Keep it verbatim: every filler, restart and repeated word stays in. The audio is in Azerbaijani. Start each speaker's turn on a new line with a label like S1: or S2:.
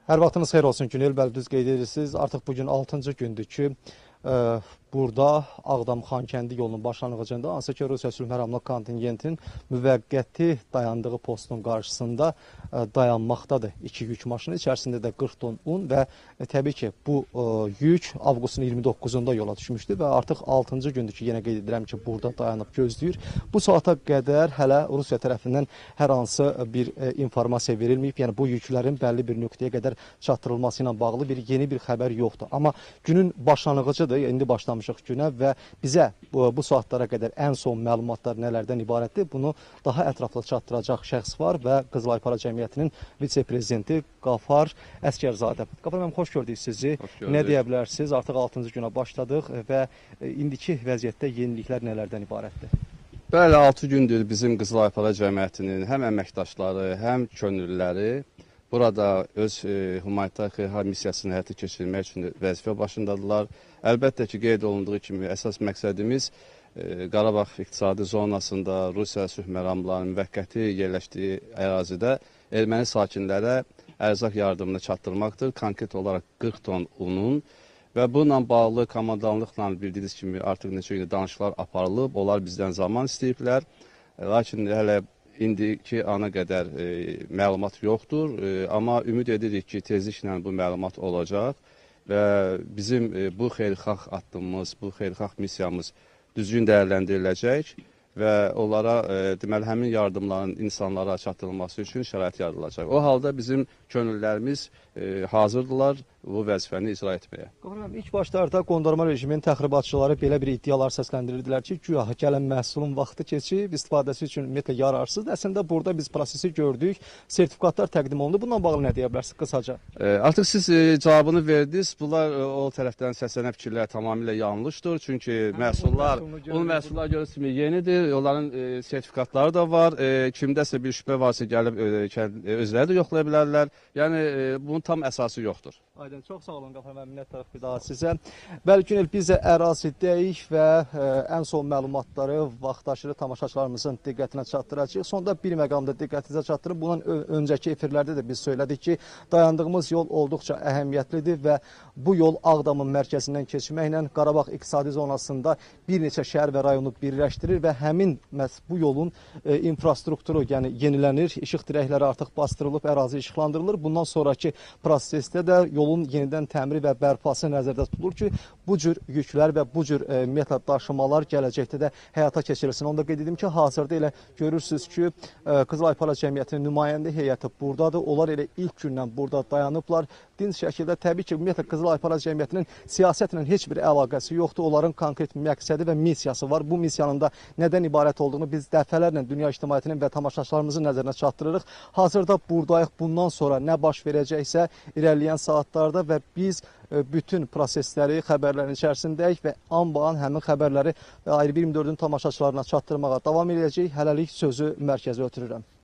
S1: Hər vaxtınız xeyir olsun Günel, bəli düz qeyd edirsiniz. Artıq bugün altıncı gündür ki, e, burada Ağdam-Xankəndi yolunun başlanğıcında hansı ki Rusiya sülh məramlı kontingentinin müvəqqəti dayandığı postun qarşısında e, dayanmaqdadır. İki yük maşını içərisində də qırx ton un və e, təbii ki bu e, yük avqustun iyirmi doqquzunda yola düşmüşdü və artıq altıncı gündür ki, yenə qeyd edirəm ki, burada dayanıb gözləyir. Bu saata qədər hələ Rusiya tərəfindən hər hansı bir e, informasiya verilməyib. Yəni bu yüklərin bəlli bir nöqtəyə qədər çatdırılması ilə bağlı bir yeni bir xəbər yoxdur. Amma günün başlanğıcıdır, indi başlamışıq günə və bizə bu, bu saatlara qədər ən son məlumatlar nələrdən ibarətdir, bunu daha ətraflı çatdıracaq şəxs var və Qızılay Para Cəmiyyətinin vitse-prezidenti Qafar Əsgərzadə. Qafar müəllim, xoş gördük sizi.
S2: Xoş gördük.
S1: Nə deyə bilərsiniz? Artıq altıncı günə başladıq və indiki vəziyyətdə yeniliklər nələrdən ibarətdir?
S2: Bəli, altı gündür bizim Qızılay Para Cəmiyyətinin həm əməkdaşları, həm könüllüləri burada öz e, humanitar xeyirxah missiyasını həyata keçirmək üçün vəzifə başındadılar. Əlbəttə ki, qeyd olunduğu kimi əsas məqsədimiz e, Qarabağ iqtisadi zonasında Rusiya sülh məramlarının müvəqqəti yerləşdiyi ərazidə erməni sakinlərə ərzaq yardımını çatdırmaqdır. Konkret olaraq qırx ton unun və bununla bağlı komandanlıqla bildiyiniz kimi artıq neçə gündə danışıqlar aparılıb. Onlar bizdən zaman istəyiblər. E, lakin hələ indiki ana qədər e, məlumat yoxdur, e, amma ümid edirik ki, tezliklə bu məlumat olacaq və bizim e, bu xeyirxah addımımız, bu xeyirxah missiyamız düzgün dəyərləndiriləcək və onlara e, deməli həmin yardımların insanlara çatdırılması üçün şərait yaradılacaq. O halda bizim könüllərimiz e, hazırdılar bu vəzifəni icra etməyə.
S1: Qafar, ilk başlarda qondarma rejimin təxribatçıları belə bir iddialar səsləndirirdilər ki, güya gələn məhsulun vaxtı keçib, istifadəsi üçün ümumiyyətlə yararsızdır. Əslində burada biz prosesi gördük, sertifikatlar təqdim olundu. Bununla bağlı nə deyə bilərsiniz qısaca?
S2: E, artıq siz e, cavabını verdiniz. Bunlar e, o tərəfdən səslənən fikirlər tamamilə yanlışdır. Çünki Hə, məhsullar, un məhsullar görürsünüz kimi yenidir. Onların e, sertifikatları da var. E, kimdəsə bir şübhə varsa gəlib e, özləri də yoxlaya bilərlər. Yəni e, bunun tam əsası yoxdur.
S1: Aydın, çox sağ olun Qafar müəllim, minnətdarıq bir daha sizə. Bəli Günel, biz də ərazidəyik və ə, ən son məlumatları vaxtaşırı tamaşaçılarımızın diqqətinə çatdıracağıq. Sonda bir məqamda diqqətinizə çatdırıb, bundan öncəki efirlərdə də biz söylədik ki, dayandığımız yol olduqca əhəmiyyətlidir və bu yol Ağdamın mərkəzindən keçməklə Qarabağ iqtisadi zonasında bir neçə şəhər və rayonu birləşdirir və həmin bu yolun ə, infrastrukturu, yəni yenilənir, işıq dirəkləri artıq bastırılıb, ərazi işıqlandırılır. Bundan sonraki prosesdə də yol yolun yenidən təmiri və bərpası nəzərdə tutulur ki, bu cür yüklər və bu cür e, metod daşımalar gələcəkdə də həyata keçirilsin. Onu da qeyd edim ki, hazırda elə görürsünüz ki, e, Qızılay Para Cəmiyyətinin nümayəndə heyəti buradadır. Onlar elə ilk gündən burada dayanıblar. Dinc şəkildə təbii ki, ümumiyyətlə Qızılay Para Cəmiyyətinin siyasətlə heç bir əlaqəsi yoxdur. Onların konkret məqsədi və missiyası var. Bu missiyanın da nədən ibarət olduğunu biz dəfələrlə dünya ictimaiyyətinin və tamaşaçılarımızın nəzərinə çatdırırıq. Hazırda buradayıq. Bundan sonra nə baş verəcəksə irəliləyən saatlarda və biz bütün prosesləri, xəbərlərin içərisindəyik və anbaan həmin xəbərləri Ayrı iyirmi dördün tamaşaçılarına çatdırmağa davam edəcəyik. Hələlik sözü mərkəzə ötürürəm.